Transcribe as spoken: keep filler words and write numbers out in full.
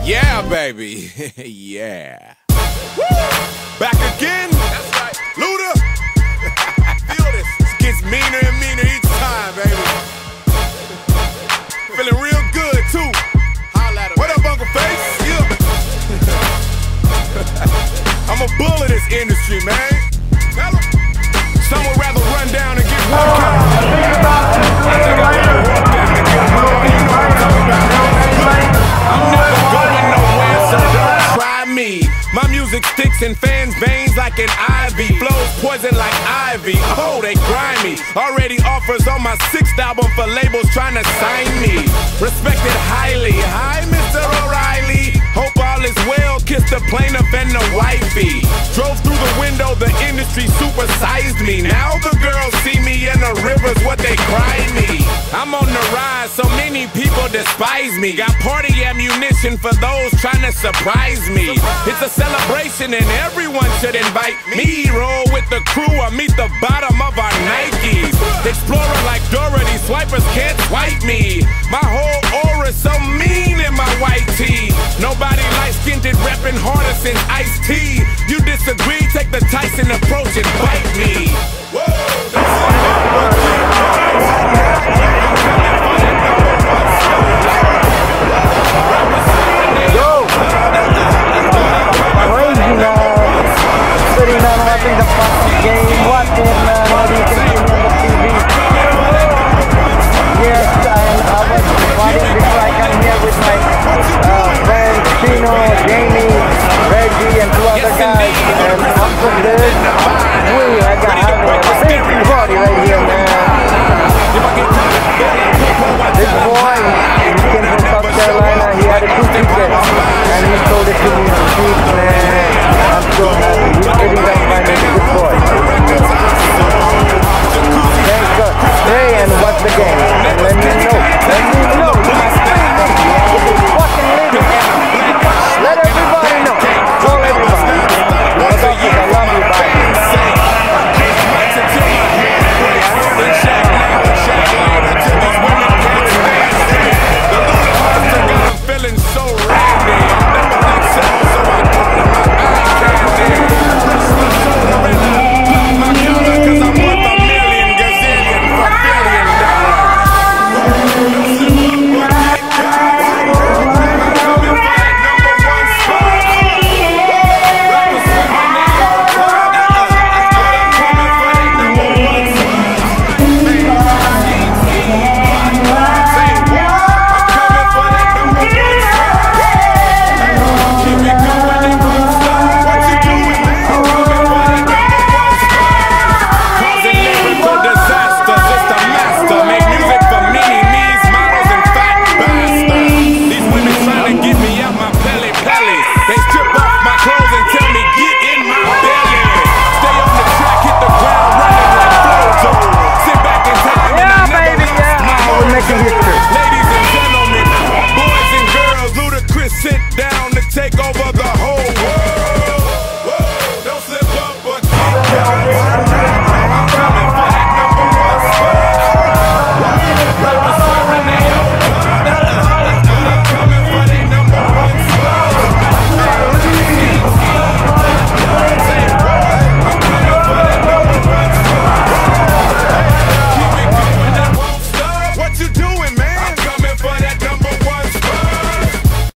Yeah, baby. Yeah. Woo! Back again. That's right. Luda. Feel this. This gets meaner and meaner each time, baby. Feeling real good, too. Holla at him. What up, Uncle Face? Yeah. I'm a bull of this industry, man. Tell him. Some would rather run down and get one count. I think I wanna walk down and get one. You know what I'm talking about. I'm never going nowhere, so don't try me. My music sticks in fans' veins like an ivy. Flows poison like ivy. Oh, they grimy. Already offers on my sixth album for labels trying to sign me. Respected highly. Hi, Mister O'Reilly. Hope all is well. Kiss the plaintiff and the wifey. Drove through the window, the industry supersized me. Now the girls see me in the rivers, what they cry me. I'm on the rise, so many people despise me. Got party ammunition for those trying to surprise me. It's a celebration and everyone should invite me. Roll with the crew or meet the bottom of our Nikes. Explorer like Dorothy, swipers can't swipe me. My whole aura's so mean in my white tee. Nobody light-skinned reppin' harder since Ice-T.